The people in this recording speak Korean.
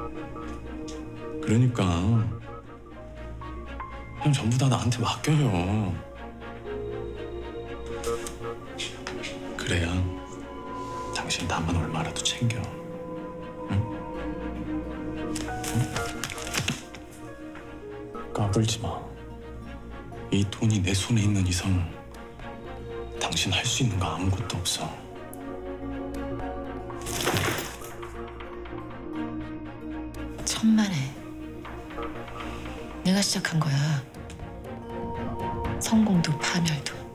그러니까 그냥 전부 다 나한테 맡겨요. 그래야 당신 나만 얼마라도 챙겨. 응? 응? 까불지 마. 이 돈이 내 손에 있는 이상 당신 할 수 있는 거 아무것도 없어. 천만에 내가 시작한 거야. 성공도 파멸도.